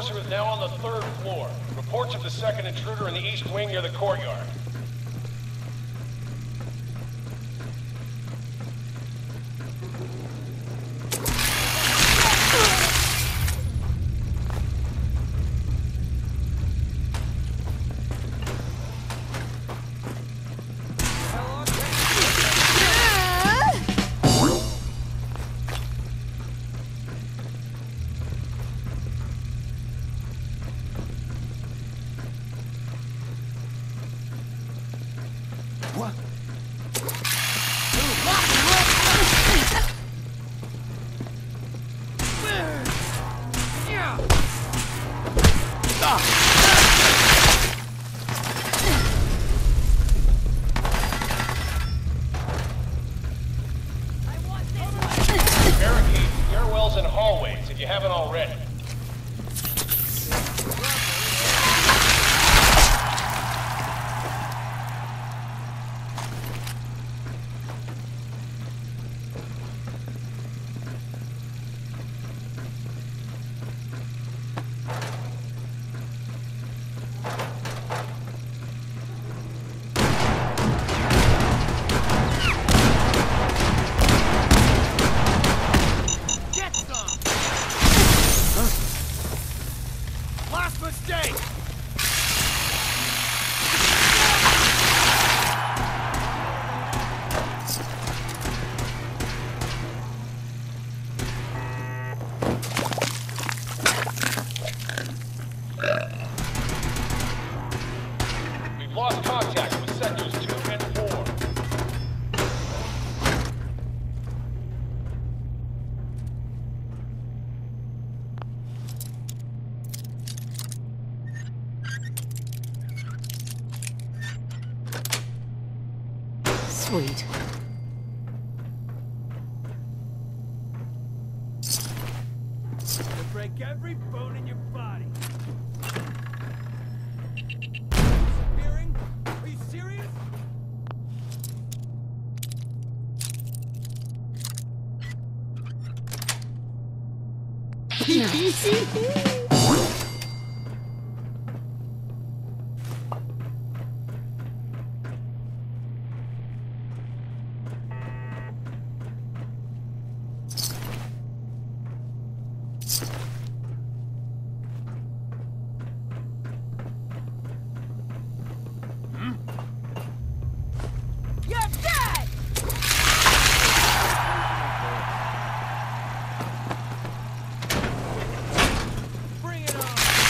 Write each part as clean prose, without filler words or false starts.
enforcer is now on the 3rd floor. Reports of the second intruder in the east wing near the courtyard. What? Barricade stairwells and hallways if you haven't already. Mistake! We've lost contact with sectors 2 and 4. Sweet. To break every bone in your body. Disappearing? Are you serious? You're dead! Bring it on!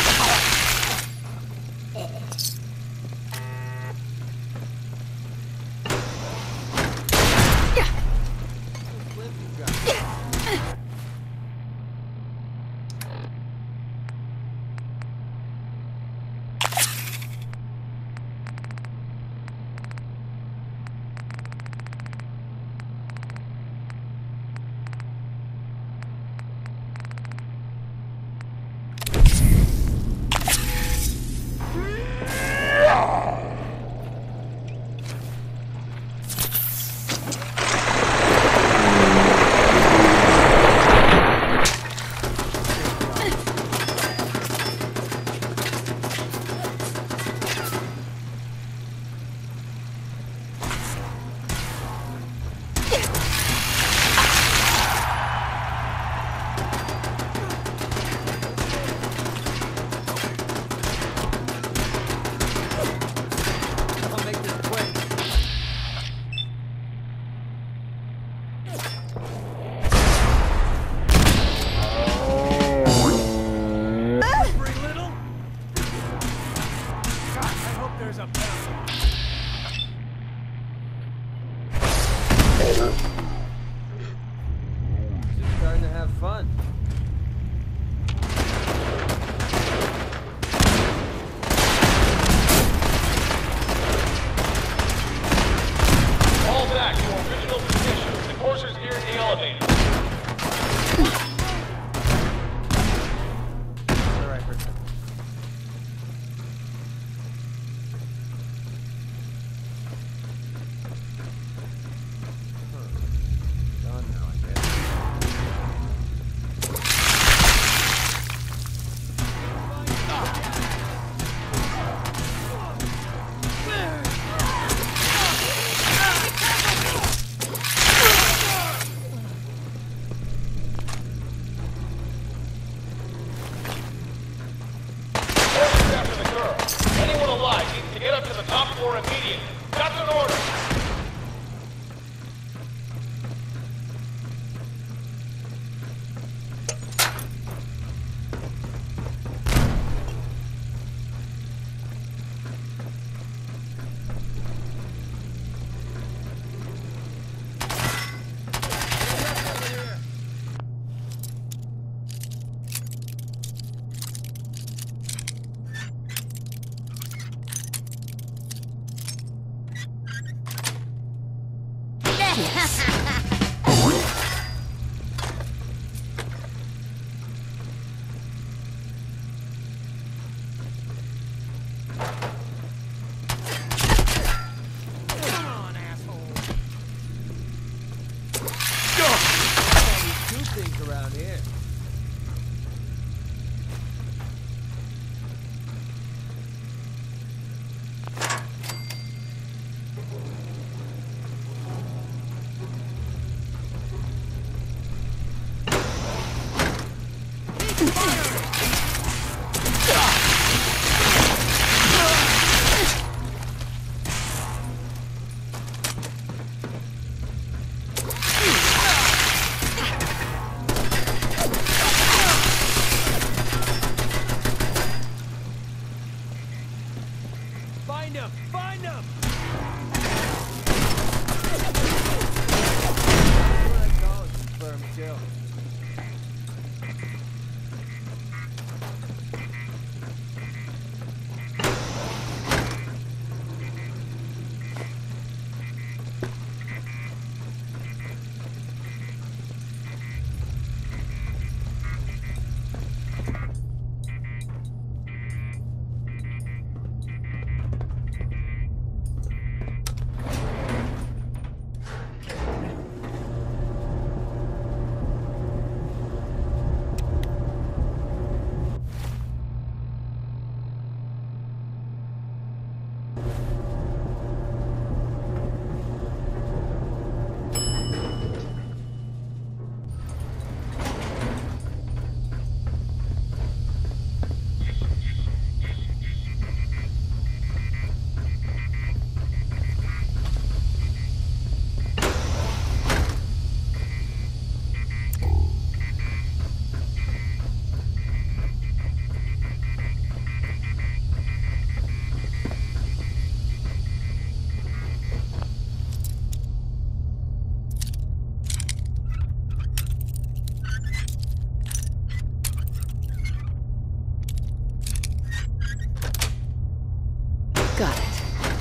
Starting to have fun. Fall back to your original position. The courser's near the elevator. Alright, Richard. Done now, I guess. stink around here. Find him! Find him! What I call it, firm kill. Got it.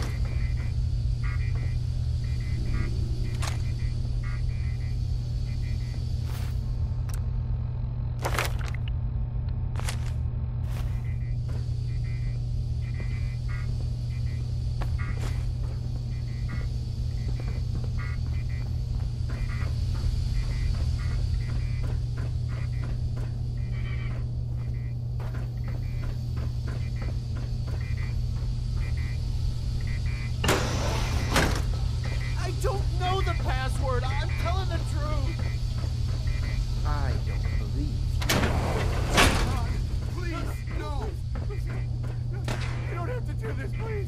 I don't know the password! I'm telling the truth! I don't believe you. God, please, no! You don't have to do this, please!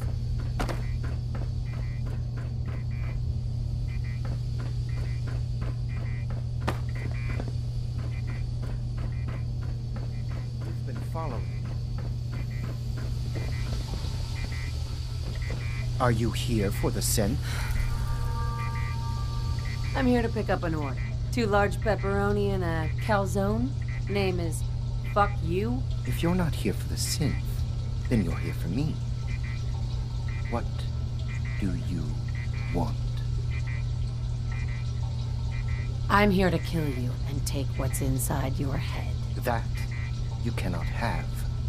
You've been following. Are you here for the synth? I'm here to pick up an order. 2 large pepperoni and a calzone. Name is Fuck You. If you're not here for the synth, then you're here for me. What do you want? I'm here to kill you and take what's inside your head. That you cannot have.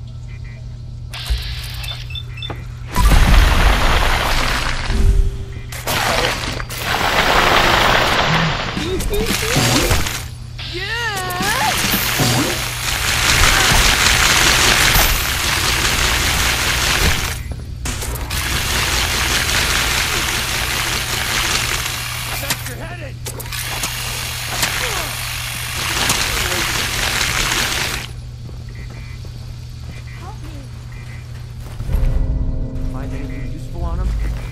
That's your headed! Find anything useful on him?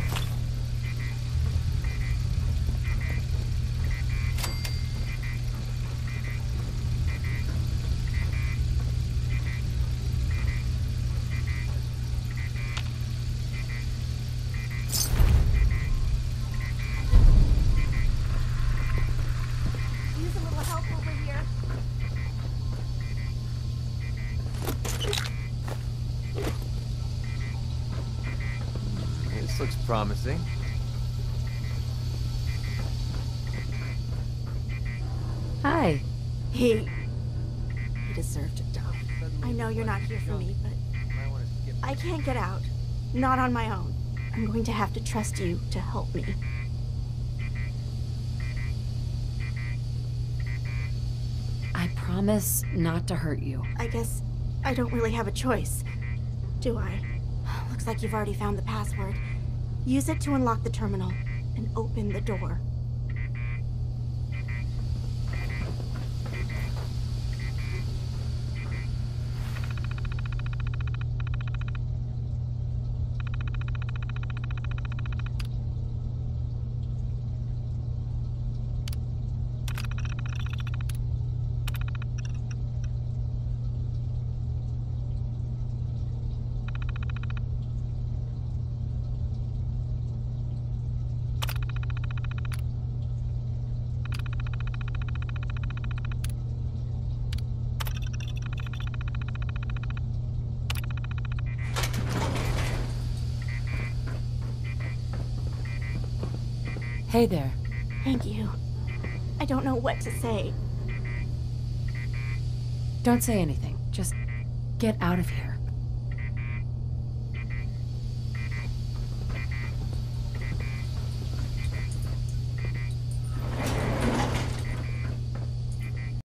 Use a little help over here. This looks promising. Hi. He deserved to die. I know you're not here for me, but Might want to skip. I can't get out. Not on my own. I'm going to have to trust you to help me. promise not to hurt you. I guess I don't really have a choice, do I? Looks like you've already found the password. Use it to unlock the terminal and open the door. Hey there. Thank you. I don't know what to say. Don't say anything. Just get out of here.